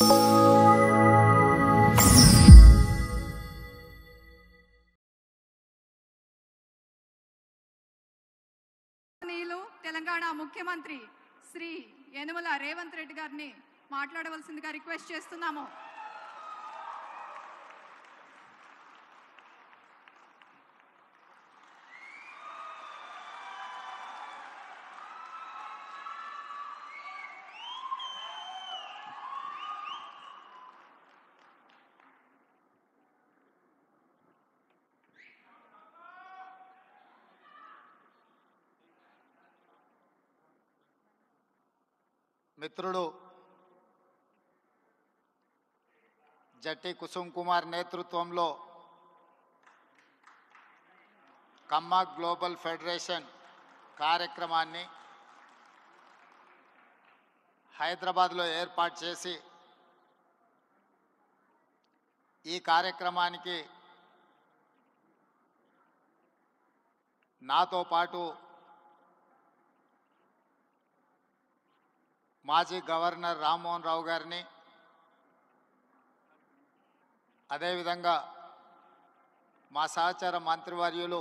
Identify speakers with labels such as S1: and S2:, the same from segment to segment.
S1: తెలంగాణ ముఖ్యమంత్రి శ్రీ యనుమల రేవంత్ రెడ్డి గారిని మాట్లాడవలసిందిగా రిక్వెస్ట్ చేస్తున్నాము.
S2: మిత్రుడు జట్టి కుసుమ్ కుమార్ నేతృత్వంలో కమ్మ గ్లోబల్ ఫెడరేషన్ కార్యక్రమాన్ని హైదరాబాద్లో ఏర్పాటు చేసి ఈ కార్యక్రమానికి నాతో పాటు మాజీ గవర్నర్ రామ్మోహన్ రావు గారిని, అదేవిధంగా మా సహచర మంత్రివర్యులు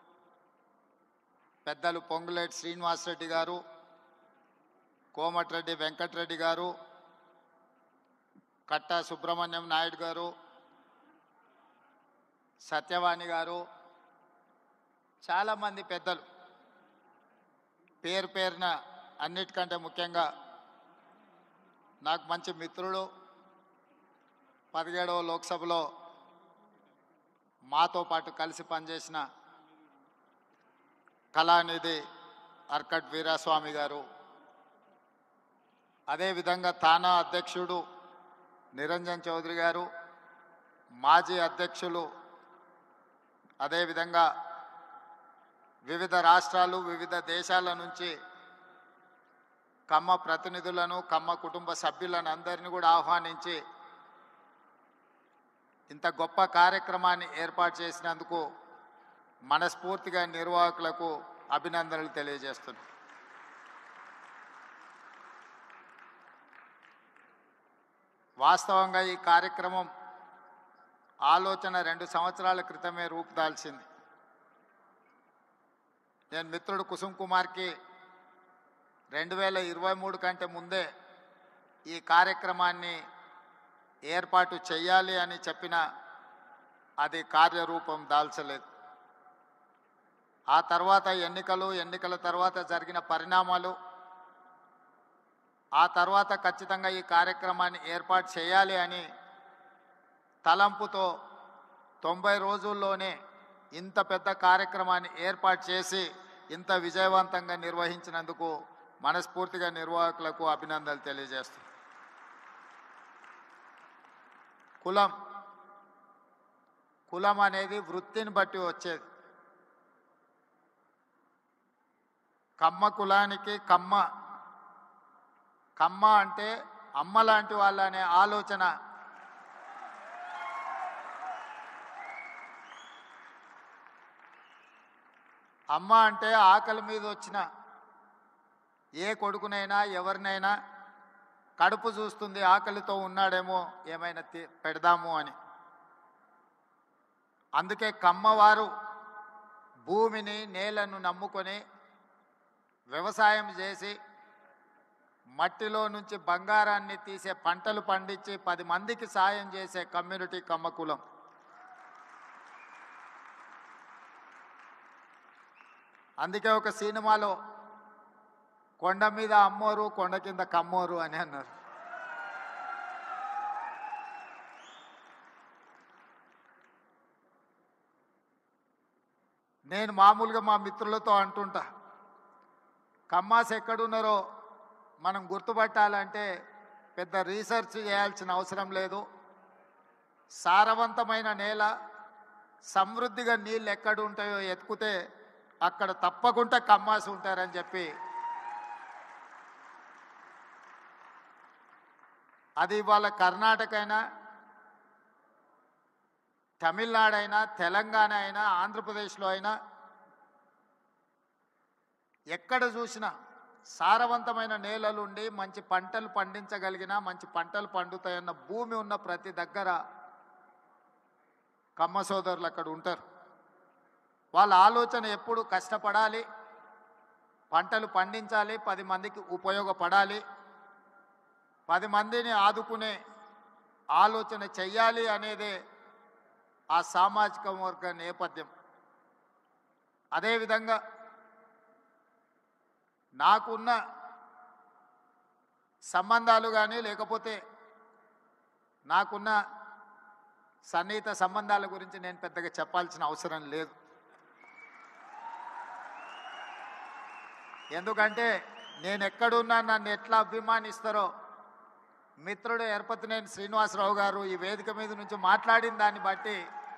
S2: పెద్దలు పొంగులేటి శ్రీనివాసరెడ్డి గారు, కోమటిరెడ్డి వెంకటరెడ్డి గారు, కట్టా సుబ్రహ్మణ్యం నాయుడు గారు, సత్యవాణి గారు, చాలామంది పెద్దలు, పేరు పేరున అన్నిటికంటే ముఖ్యంగా నాకు మంచి మిత్రుడు, 17వ లోక్సభలో మాతో పాటు కలిసి పనిచేసిన కళానిధి అర్కట్ వీరాస్వామి గారు, అదేవిధంగా తానా అధ్యక్షుడు నిరంజన్ చౌదరి గారు, మాజీ అధ్యక్షులు, అదేవిధంగా వివిధ రాష్ట్రాలు వివిధ దేశాల నుంచి కమ్మ ప్రతినిధులను, కమ్మ కుటుంబ సభ్యులను అందరినీ కూడా ఆహ్వానించి ఇంత గొప్ప కార్యక్రమాన్ని ఏర్పాటు చేసినందుకు మనస్ఫూర్తిగా నిర్వాహకులకు అభినందనలు తెలియజేస్తున్నాను. వాస్తవంగా ఈ కార్యక్రమం ఆలోచన 2 సంవత్సరాల క్రితమే రూపుదాల్చింది. నేను మిత్రుడు కుసుమ్ కుమార్కి 2023 కంటే ముందే ఈ కార్యక్రమాన్ని ఏర్పాటు చేయాలి అని చెప్పిన అది కార్యరూపం దాల్చలేదు. ఆ తర్వాత ఎన్నికల తర్వాత జరిగిన పరిణామాలు, ఆ తర్వాత ఖచ్చితంగా ఈ కార్యక్రమాన్ని ఏర్పాటు చేయాలి అని తలంపుతో 90 రోజుల్లోనే ఇంత పెద్ద కార్యక్రమాన్ని ఏర్పాటు చేసి ఇంత విజయవంతంగా నిర్వహించినందుకు మనస్ఫూర్తిగా నిర్వాహకులకు అభినందనలు తెలియజేస్తున్నాను. కులం అనేది వృత్తిని బట్టి వచ్చేది. కమ్మ కులానికి కమ్మ అంటే అమ్మ లాంటి వాళ్ళ అనే ఆలోచన అమ్మ అంటే ఆకలి మీద వచ్చిన ఏ కొడుకునైనా ఎవరినైనా కడుపు చూస్తుంది, ఆకలితో ఉన్నాడేమో ఏమైనా పెడదాము అని. అందుకే కమ్మవారు భూమిని నేలను నమ్ముకొని వ్యవసాయం చేసి మట్టిలో నుంచి బంగారాన్ని తీసే పంటలు పండించి 10 మందికి సాయం చేసే కమ్యూనిటీ కమ్మ కులం. అందుకే ఒక సినిమాలో కొండ మీద అమ్మోరు కొండ కింద కమ్మోరు అని అన్నారు. నేను మామూలుగా మా మిత్రులతో అంటుంటా, కమ్మాస్ ఎక్కడున్నారో మనం గుర్తుపట్టాలంటే పెద్ద రీసెర్చ్ చేయాల్సిన అవసరం లేదు. సారవంతమైన నేల, సమృద్ధిగా నీళ్ళు ఎక్కడ ఉంటాయో ఎత్తుకుతే అక్కడ తప్పకుండా కమ్మాస్ ఉంటారని చెప్పి, అది ఇవాళ కర్ణాటక అయినా, తమిళనాడు అయినా, తెలంగాణ అయినా, ఆంధ్రప్రదేశ్లో అయినా ఎక్కడ చూసినా సారవంతమైన నేలలుండి మంచి పంటలు పండించగలిగిన మంచి పంటలు పండుతాయన్న భూమి ఉన్న ప్రతి దగ్గర కమ్మ సోదరులు అక్కడ ఉంటారు. వాళ్ళ ఆలోచన ఎప్పుడు కష్టపడాలి, పంటలు పండించాలి, 10 మందికి ఉపయోగపడాలి, 10 మందిని ఆదుకునే ఆలోచన చెయ్యాలి అనేదే ఆ సామాజిక వర్గ నేపథ్యం. అదేవిధంగా నాకున్న సంబంధాలు కానీ లేకపోతే నాకున్న సన్నిహిత సంబంధాల గురించి నేను పెద్దగా చెప్పాల్సిన అవసరం లేదు. ఎందుకంటే నేను ఎక్కడున్నా నన్ను ఎట్లా అభిమానిస్తారో మిత్రుడు ఎరపతినేని శ్రీనివాసరావు గారు ఈ వేదిక మీద నుంచి మాట్లాడిన దాన్ని బట్టి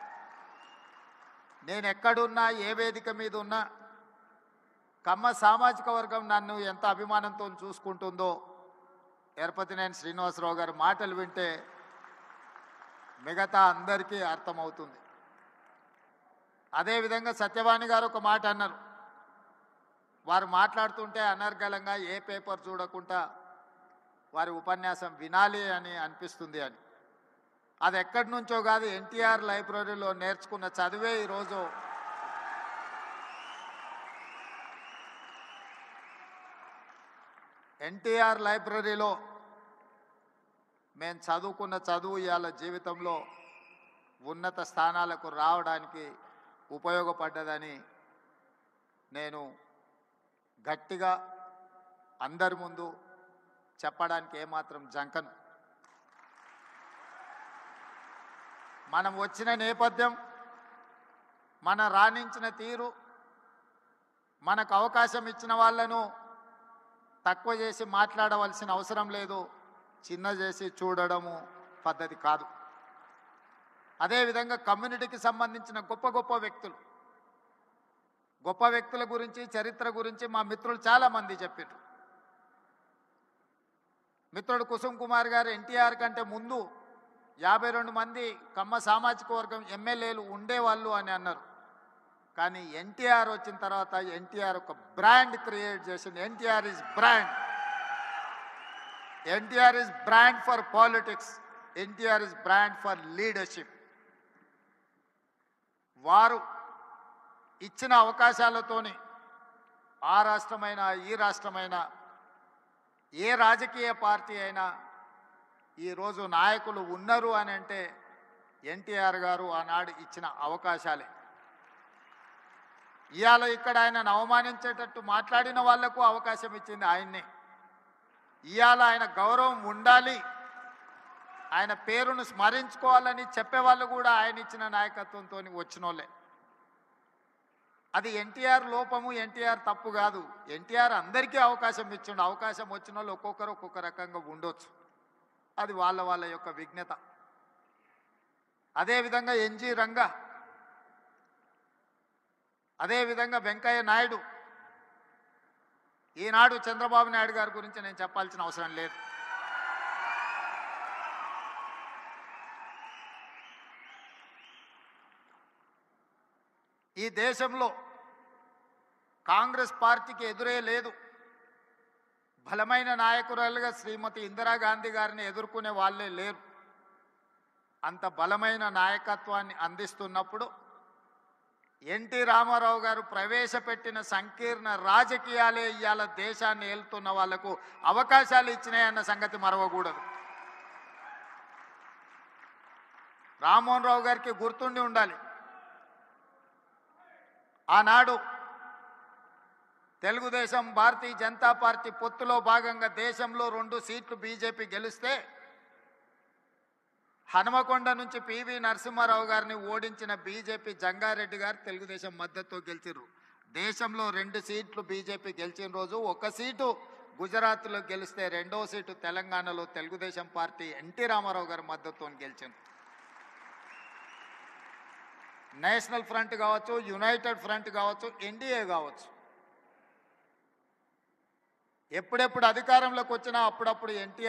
S2: నేను ఎక్కడున్నా ఏ వేదిక మీద ఉన్నా కమ్మ సామాజిక వర్గం నన్ను ఎంత అభిమానంతో చూసుకుంటుందో ఎరపతినేని శ్రీనివాసరావు గారి మాటలు వింటే మిగతా అందరికీ అర్థమవుతుంది. అదేవిధంగా సత్యవాణి గారు ఒక మాట అన్నారు. వారు మాట్లాడుతుంటే అనర్గళంగా ఏ పేపర్ చూడకుండా వారి ఉపన్యాసం వినాలి అని అనిపిస్తుంది అని. అది ఎక్కడి నుంచో కాదు, ఎన్టీఆర్ లైబ్రరీలో నేర్చుకున్న చదివే ఈరోజు ఎన్టీఆర్ లైబ్రరీలో మేము చదువుకున్న చదువు ఇవాళ జీవితంలో ఉన్నత స్థానాలకు రావడానికి ఉపయోగపడ్డదని నేను గట్టిగా అందరి ముందు చెప్పడానికి ఏమాత్రం జంకను. మనం వచ్చిన నేపథ్యం, మన రాణించిన తీరు, మనకు అవకాశం ఇచ్చిన వాళ్ళను తక్కువ చేసి మాట్లాడవలసిన అవసరం లేదు, చిన్న చేసి చూడడము పద్ధతి కాదు. అదేవిధంగా కమ్యూనిటీకి సంబంధించిన గొప్ప వ్యక్తుల గురించి చరిత్ర గురించి మా మిత్రులు చాలామంది చెప్పారు. మిత్రుడు కుసుమ్ కుమార్ గారు ఎన్టీఆర్ కంటే ముందు 52 మంది కమ్మ సామాజిక వర్గం ఎమ్మెల్యేలు ఉండేవాళ్ళు అని అన్నారు. కానీ ఎన్టీఆర్ వచ్చిన తర్వాత ఎన్టీఆర్ ఒక బ్రాండ్ క్రియేట్ చేసింది. NTR is brand. NTR is brand for politics. NTR is brand for leadership. వారు ఇచ్చిన అవకాశాలతోని ఆ రాష్ట్రమైనా ఈ రాష్ట్రమైనా ఏ రాజకీయ పార్టీ అయినా ఈరోజు నాయకులు ఉన్నారు అని అంటే ఎన్టీఆర్ గారు ఆనాడు ఇచ్చిన అవకాశాలే. ఇవాళ ఇక్కడ ఆయనను అవమానించేటట్టు మాట్లాడిన వాళ్లకు అవకాశం ఇచ్చింది ఆయన్నే. ఇవాళ ఆయన గౌరవం ఉండాలి, ఆయన పేరును స్మరించుకోవాలని చెప్పేవాళ్ళు కూడా ఆయన ఇచ్చిన నాయకత్వంతో వచ్చినోళ్ళే. అది ఎన్టీఆర్ లోపము, ఎన్టీఆర్ తప్పు కాదు. ఎన్టీఆర్ అందరికీ అవకాశం ఇచ్చిండు. అవకాశం వచ్చిన వాళ్ళు ఒక్కొక్కరు ఒక్కొక్క రకంగా ఉండొచ్చు, అది వాళ్ళ యొక్క విజ్ఞత. అదేవిధంగా ఎన్జి రంగా, అదేవిధంగా వెంకయ్య నాయుడు. ఈనాడు చంద్రబాబు నాయుడు గారి గురించి నేను చెప్పాల్సిన అవసరం లేదు. ఈ దేశంలో కాంగ్రెస్ పార్టీకి ఎదురే లేదు. బలమైన నాయకురాలుగా శ్రీమతి ఇందిరాగాంధీ గారిని ఎదుర్కొనే వాళ్ళే లేరు. అంత బలమైన నాయకత్వాన్ని అందిస్తున్నప్పుడు ఎన్టీ రామారావు గారు ప్రవేశపెట్టిన సంకీర్ణ రాజకీయాలే ఇవాళ దేశాన్ని ఏలుతున్న వాళ్లకు అవకాశాలు ఇచ్చినాయన్న సంగతి మరవకూడదు. రామ్మోహన్ రావు గారికి గుర్తుండి ఉండాలి, ఆనాడు తెలుగుదేశం భారతీయ జనతా పార్టీ పొత్తులో భాగంగా దేశంలో 2 సీట్లు బీజేపీ గెలిస్తే హనుమకొండ నుంచి పివి నరసింహారావు గారిని ఓడించిన బీజేపీ జంగారెడ్డి గారు తెలుగుదేశం మద్దతుతో గెలిచారు. దేశంలో 2 సీట్లు బీజేపీ గెలిచిన రోజు 1 సీటు గుజరాత్లో గెలిస్తే 2వ సీటు తెలంగాణలో తెలుగుదేశం పార్టీ ఎన్టీ రామారావు గారి మద్దతుతో గెలిచింది. నేషనల్ ఫ్రంట్ కావచ్చు, యునైటెడ్ ఫ్రంట్ కావచ్చు, ఎన్డీఏ కావచ్చు, ఎప్పుడెప్పుడు అధికారంలోకి వచ్చినా అప్పుడప్పుడు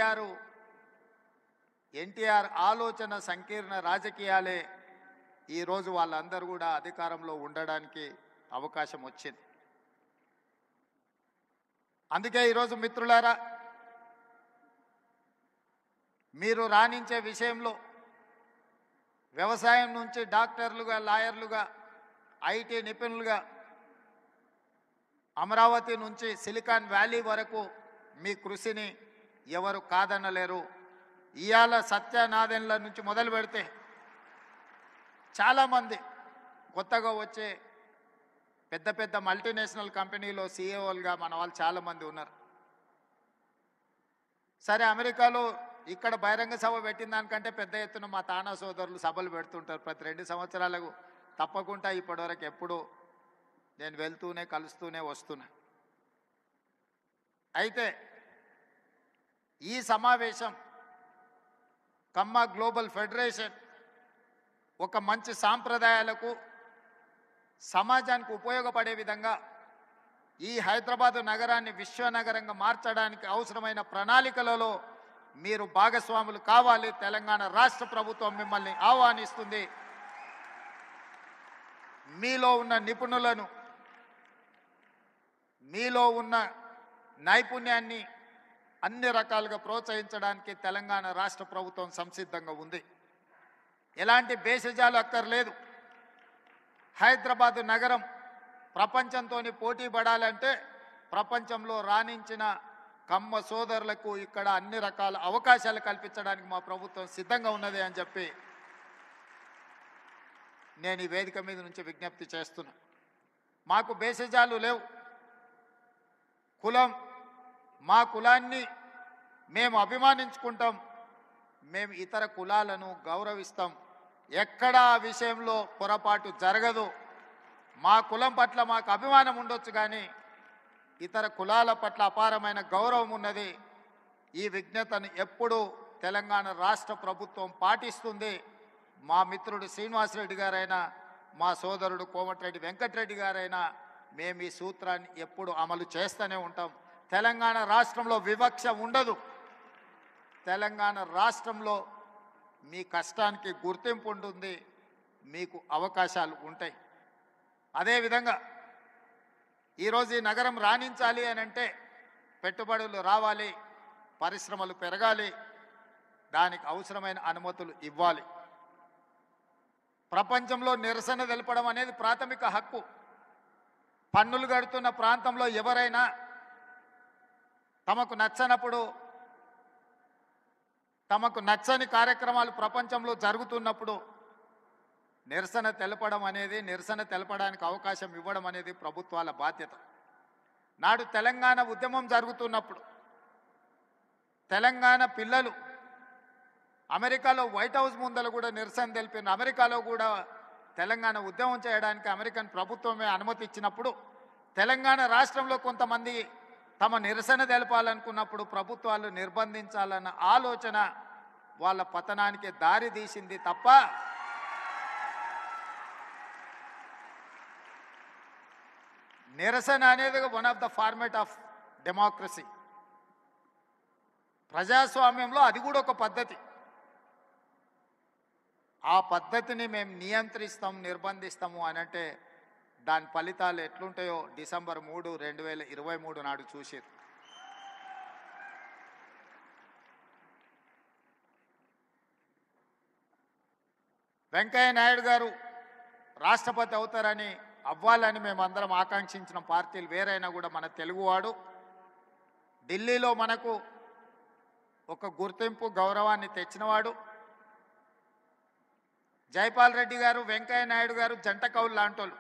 S2: ఎన్టీఆర్ ఆలోచన సంకీర్ణ రాజకీయాలే ఈరోజు వాళ్ళందరూ కూడా అధికారంలో ఉండడానికి అవకాశం వచ్చింది. అందుకే ఈరోజు మిత్రులారా, మీరు రాణించే విషయంలో వ్యవసాయం నుంచి డాక్టర్లుగా, లాయర్లుగా, ఐటీ నిపుణులుగా, అమరావతి నుంచి సిలికాన్ వ్యాలీ వరకు మీ కృషిని ఎవరు కాదనలేరు. ఇవాళ సత్యనాదెన్ల నుంచి మొదలు పెడితే చాలామంది కొత్తగా వచ్చే పెద్ద పెద్ద మల్టీనేషనల్ కంపెనీలో సీఈఓలుగా మన వాళ్ళు చాలామంది ఉన్నారు. సరే, అమెరికాలో ఇక్కడ బహిరంగ సభ పెట్టిన దానికంటే పెద్ద ఎత్తున మా తానా సోదరులు సభలు పెడుతుంటారు ప్రతి 2 సంవత్సరాలకు. తప్పకుండా ఇప్పటివరకు ఎప్పుడూ నేను వెళ్తూనే కలుస్తూనే వస్తున్నా. అయితే ఈ సమావేశం కమ్మ గ్లోబల్ ఫెడరేషన్ ఒక మంచి సాంప్రదాయాలకు, సమాజానికి ఉపయోగపడే విధంగా ఈ హైదరాబాదు నగరాన్ని విశ్వనగరంగా మార్చడానికి అవసరమైన ప్రణాళికలలో మీరు భాగస్వాములు కావాలి. తెలంగాణ రాష్ట్ర ప్రభుత్వం మిమ్మల్ని ఆహ్వానిస్తుంది. మీలో ఉన్న నిపుణులను, మీలో ఉన్న నైపుణ్యాన్ని అన్ని రకాలుగా ప్రోత్సహించడానికి తెలంగాణ రాష్ట్ర ప్రభుత్వం సంసిద్ధంగా ఉంది. ఎలాంటి భేషజాలు అక్కర్లేదు. హైదరాబాదు నగరం ప్రపంచంతో పోటీ పడాలంటే ప్రపంచంలో రాణించిన కమ్మ సోదరులకు ఇక్కడ అన్ని రకాల అవకాశాలు కల్పించడానికి మా ప్రభుత్వం సిద్ధంగా ఉన్నది అని చెప్పి నేను ఈ వేదిక మీద నుంచి విజ్ఞప్తి చేస్తున్నా. మాకు భేషజాలు లేవు. కులం, మా కులాన్ని మేము అభిమానించుకుంటాం. మేము ఇతర కులాలను గౌరవిస్తాం. ఎక్కడా ఆ విషయంలో పొరపాటు జరగదు. మా కులం పట్ల మాకు అభిమానం ఉండొచ్చు, కానీ ఇతర కులాల పట్ల అపారమైన గౌరవం ఉన్నది. ఈ విజ్ఞతను ఎప్పుడూ తెలంగాణ రాష్ట్ర ప్రభుత్వం పాటిస్తుంది. మా మిత్రుడు శ్రీనివాసరెడ్డి గారైనా, మా సోదరుడు కోమటిరెడ్డి వెంకటరెడ్డి గారైనా మేము ఈ సూత్రాన్ని ఎప్పుడు అమలు చేస్తూనే ఉంటాం. తెలంగాణ రాష్ట్రంలో వివక్ష ఉండదు. తెలంగాణ రాష్ట్రంలో మీ కష్టానికి గుర్తింపు ఉంటుంది, మీకు అవకాశాలు ఉంటాయి. అదేవిధంగా ఈరోజు ఈ నగరం రాణించాలి అని అంటే పెట్టుబడులు రావాలి, పరిశ్రమలు పెరగాలి, దానికి అవసరమైన అనుమతులు ఇవ్వాలి. ప్రపంచంలో నిరసన తెలపడం అనేది ప్రాథమిక హక్కు. పన్నులు కడుతున్న ప్రాంతంలో ఎవరైనా తమకు నచ్చనప్పుడు, తమకు నచ్చని కార్యక్రమాలు ప్రపంచంలో జరుగుతున్నప్పుడు నిరసన తెలపడం అనేది, నిరసన తెలపడానికి అవకాశం ఇవ్వడం అనేది ప్రభుత్వాల బాధ్యత. నాడు తెలంగాణ ఉద్యమం జరుగుతున్నప్పుడు తెలంగాణ పిల్లలు అమెరికాలో వైట్ హౌస్ ముందర కూడా నిరసన తెలిపిన, అమెరికాలో కూడా తెలంగాణ ఉద్యమం చేయడానికి అమెరికన్ ప్రభుత్వమే అనుమతి ఇచ్చినప్పుడు తెలంగాణ రాష్ట్రంలో కొంతమంది తమ నిరసన తెలపాలనుకున్నప్పుడు ప్రభుత్వాలు నిర్బంధించాలన్న ఆలోచన వాళ్ళ పతనానికి దారి తీసింది తప్ప నిరసన అనేది one of the format of democracy. ప్రజాస్వామ్యంలో అది కూడా ఒక పద్ధతి. ఆ పద్ధతిని మేము నియంత్రిస్తాం, నిర్బంధిస్తాము అని అంటే దాని ఫలితాలు ఎట్లుంటాయో డిసెంబర్ 3, 2023 నాడు చూసారు. వెంకయ్య నాయుడు గారు రాష్ట్రపతి అవుతారని, అవ్వాలని మేమందరం ఆకాంక్షించిన పార్టీలు వేరైనా కూడా మన తెలుగువాడు ఢిల్లీలో మనకు ఒక గుర్తింపు, గౌరవాన్ని తెచ్చినవాడు. జైపాల్ రెడ్డి గారు, వెంకయ్య నాయుడు గారు జంట కౌలు లాంటోళ్ళు.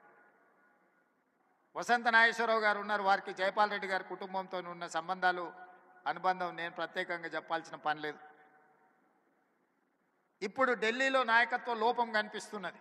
S2: వసంత నాగేశ్వరరావు గారు ఉన్నారు, వారికి జైపాల్ రెడ్డి గారి కుటుంబంతో ఉన్న సంబంధాలు, అనుబంధం నేను ప్రత్యేకంగా చెప్పాల్సిన పని లేదు. ఇప్పుడు ఢిల్లీలో నాయకత్వ లోపం కనిపిస్తున్నది.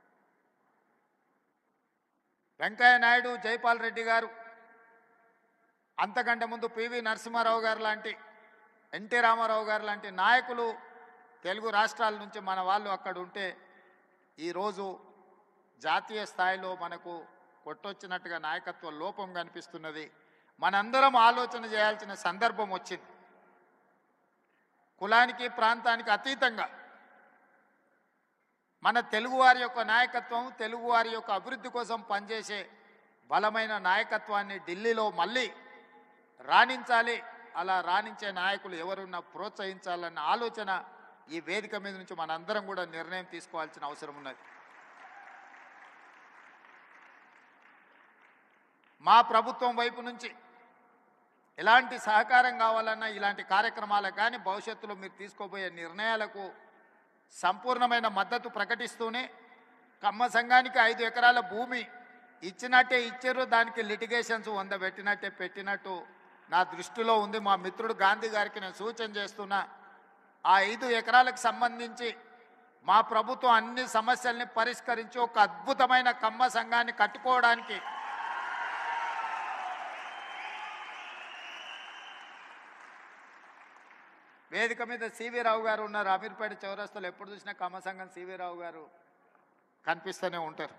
S2: వెంకయ్య నాయుడు, జైపాల్ రెడ్డి గారు, అంతకంటే ముందు పివి నరసింహారావు గారు లాంటి, ఎన్టీ రామారావు గారు లాంటి నాయకులు తెలుగు రాష్ట్రాల నుంచి మన వాళ్ళు అక్కడ ఉంటే ఈరోజు జాతీయ స్థాయిలో మనకు కొట్టొచ్చినట్టుగా నాయకత్వ లోపం కనిపిస్తున్నది. మనందరం ఆలోచన చేయాల్సిన సందర్భం వచ్చింది. కులానికి, ప్రాంతానికి అతీతంగా మన తెలుగువారి యొక్క నాయకత్వం, తెలుగువారి యొక్క అభివృద్ధి కోసం పనిచేసే బలమైన నాయకత్వాన్ని ఢిల్లీలో మళ్ళీ రాణించాలి. అలా రాణించే నాయకులు ఎవరున్నా ప్రోత్సహించాలన్న ఆలోచన ఈ వేదిక మీద నుంచి మనందరం కూడా నిర్ణయం తీసుకోవాల్సిన అవసరం ఉన్నది. మా ప్రభుత్వం వైపు నుంచి ఎలాంటి సహకారం కావాలన్నా ఇలాంటి కార్యక్రమాలకు కానీ భవిష్యత్తులో మీరు తీసుకోబోయే నిర్ణయాలకు సంపూర్ణమైన మద్దతు ప్రకటిస్తూనే కమ్మ సంఘానికి 5 ఎకరాల భూమి ఇచ్చినట్టే ఇచ్చారు, దానికి లిటిగేషన్స్ 100 పెట్టినట్టే పెట్టినట్టు నా దృష్టిలో ఉంది. మా మిత్రుడు గాంధీ గారికి నేను సూచన చేస్తున్నా, ఆ 5 ఎకరాలకు సంబంధించి మా ప్రభుత్వం అన్ని సమస్యల్ని పరిష్కరించి ఒక అద్భుతమైన కమ్మ సంఘాన్ని కట్టుకోవడానికి వేదిక మీద సివి రావు గారు ఉన్నారు. అమీర్పేట చౌరస్తాలో ఎప్పుడు చూసినా కమ్మ సంఘం సివి రావు గారు కనిపిస్తూనే ఉంటారు.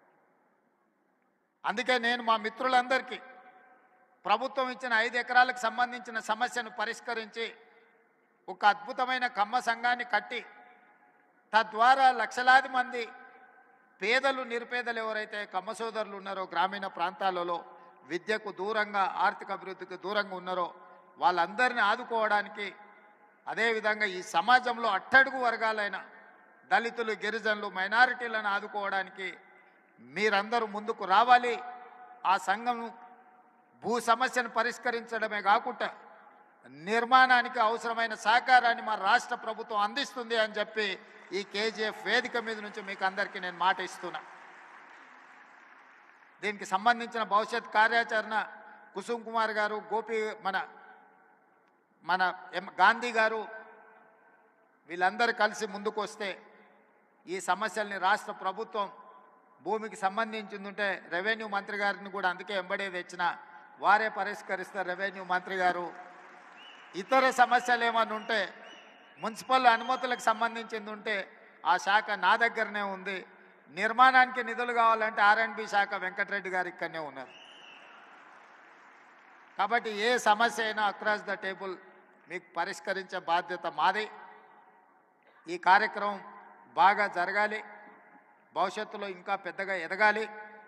S2: అందుకే నేను మా మిత్రులందరికీ ప్రభుత్వం ఇచ్చిన 5 ఎకరాలకు సంబంధించిన సమస్యను పరిష్కరించి ఒక అద్భుతమైన కమ్మ సంఘాన్ని కట్టి తద్వారా లక్షలాది మంది పేదలు నిరుపేదలు ఎవరైతే కమ్మ సోదరులు ఉన్నారో గ్రామీణ ప్రాంతాలలో విద్యకు దూరంగా ఆర్థిక అభివృద్ధికి దూరంగా ఉన్నారో వాళ్ళందరినీ ఆదుకోవడానికి, అదేవిధంగా ఈ సమాజంలో అట్టడుగు వర్గాలైన దళితులు, గిరిజనులు, మైనారిటీలను ఆదుకోవడానికి మీరందరూ ముందుకు రావాలి. ఆ సంఘం భూ సమస్యను పరిష్కరించడమే కాకుండా నిర్మాణానికి అవసరమైన సహకారాన్ని మా రాష్ట్ర ప్రభుత్వం అందిస్తుంది అని చెప్పి ఈ కేజీఎఫ్ వేదిక మీద నుంచి మీకు అందరికీ నేను మాట ఇస్తున్నా. దీనికి సంబంధించిన భవిష్యత్ కార్యాచరణ కుసుమ్ కుమార్ గారు, గోపి మన గాంధీ గారు వీళ్ళందరూ కలిసి ముందుకు వస్తే ఈ సమస్యల్ని రాష్ట్ర ప్రభుత్వం భూమికి సంబంధించింది ఉంటే రెవెన్యూ మంత్రి గారిని కూడా అందుకే ఎంబడే తెచ్చిన వారే పరిష్కరిస్తారు. రెవెన్యూ మంత్రి గారు ఇతర సమస్యలు ఏమైనా ఉంటే మున్సిపల్ అనుమతులకు సంబంధించింది ఉంటే ఆ శాఖ నా దగ్గరనే ఉంది. నిర్మాణానికి నిధులు కావాలంటే R&B శాఖ వెంకటరెడ్డి గారు ఇక్కడనే ఉన్నారు. కాబట్టి ఏ సమస్య అయినా అక్రాస్ ద టేబుల్ మీకు పరిష్కరించే బాధ్యత మాది. ఈ కార్యక్రమం బాగా జరగాలి, భవిష్యత్తులో ఇంకా పెద్దగా ఎదగాలి,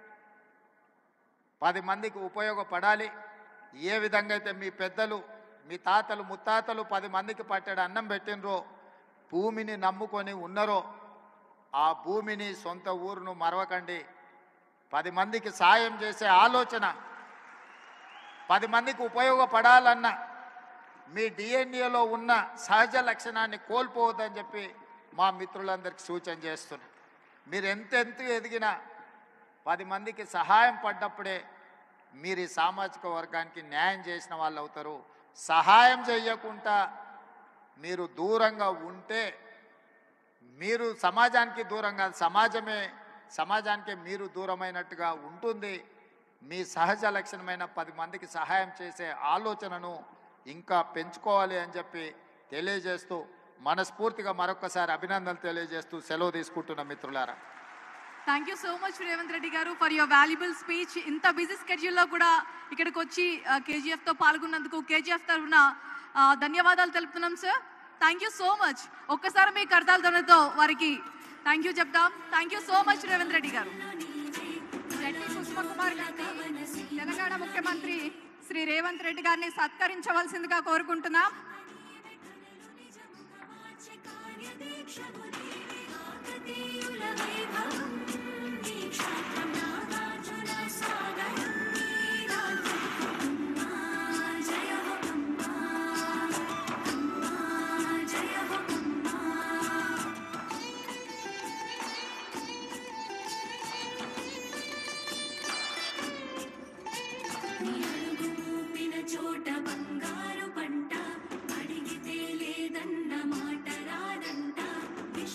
S2: 10 మందికి ఉపయోగపడాలి. ఏ విధంగా అయితే మీ పెద్దలు, మీ తాతలు, ముత్తాతలు 10 మందికి పట్టెడు అన్నం పెట్టినరో, భూమిని నమ్ముకొని ఉన్నారో, ఆ భూమిని సొంత ఊరును మరవకండి. 10 మందికి సాయం చేసే ఆలోచన, 10 మందికి ఉపయోగపడాలన్న మీ డిఎన్ఏలో ఉన్న సహజ లక్షణాన్ని కోల్పోవద్దని చెప్పి మా మిత్రులందరికీ సూచన చేస్తున్నా. మీరు ఎంతెంత ఎదిగినా 10 మందికి సహాయం పడ్డప్పుడే మీరు ఈ సామాజిక వర్గానికి న్యాయం చేసిన వాళ్ళు అవుతారు. సహాయం చేయకుండా మీరు దూరంగా ఉంటే మీరు సమాజానికి దూరంగా, సమాజానికి మీరు దూరమైనట్టుగా ఉంటుంది. మీ సహజ లక్షణమైన 10 మందికి సహాయం చేసే ఆలోచనను ఇంకా పెంచుకోవాలి అని చెప్పి తెలియజేస్తూ మనస్ఫూర్తిగా మరొకసారి అభినందనలు తెలియజేస్తూ సెలవు తీసుకుంటున్న మిత్రులారా.
S1: Thank you so much Revanth Reddy గారు ఫర్ యువర్ వాల్యుబుల్ స్పీచ్. ఇంత బిజీ స్కెడ్యూల్లో కూడా ఇక్కడికి వచ్చి కేజీఎఫ్తో పాల్గొన్నందుకు కేజీఎఫ్ తరఫున ధన్యవాదాలు తెలుపుతున్నాం sir. Thank you so much. ఒక్కసారి మీ కర్తాల ధ్వనితో వారికి థ్యాంక్ యూ చెప్తాం. Thank you so much Revanth Reddy గారు. జట్టి కుసుమ కుమార్ గారిని తెలంగాణ ముఖ్యమంత్రి శ్రీ రేవంత్ రెడ్డి గారిని సత్కరించవలసిందిగా కోరుకుంటున్నాం.
S3: చోట బంగారు పంట అడిగితే లేదన్న మాట రాదంట.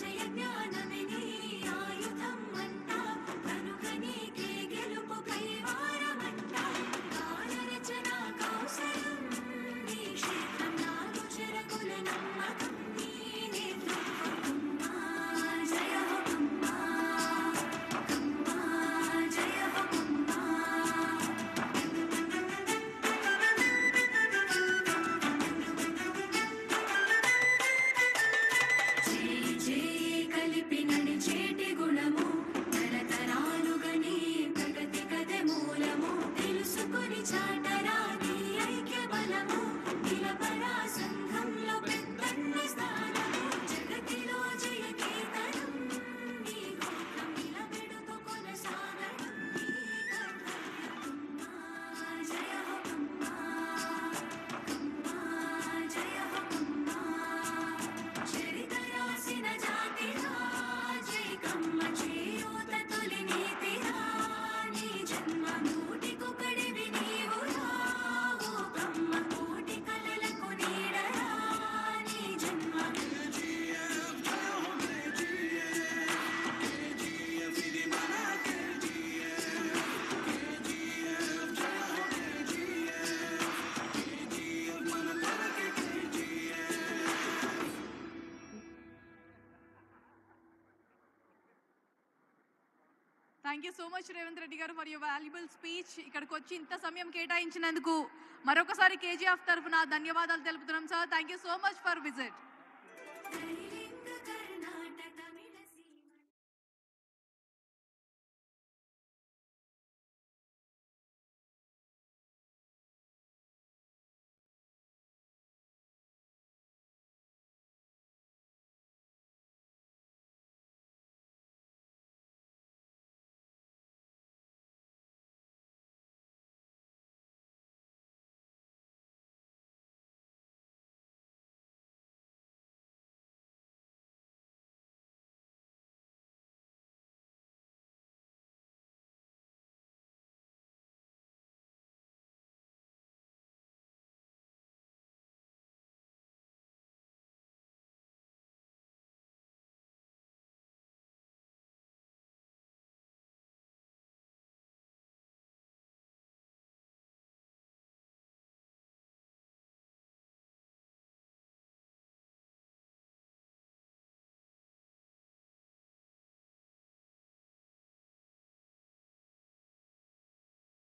S1: Thank you so much Revanth Reddy గారు ఫర్ యువర్ వాల్యుబుల్ స్పీచ్. ఇక్కడికి వచ్చి ఇంత సమయం కేటాయించినందుకు మరొకసారి కేజీఎఫ్ తరఫున ధన్యవాదాలు తెలుపుతున్నాం sir. Thank you so much for visit.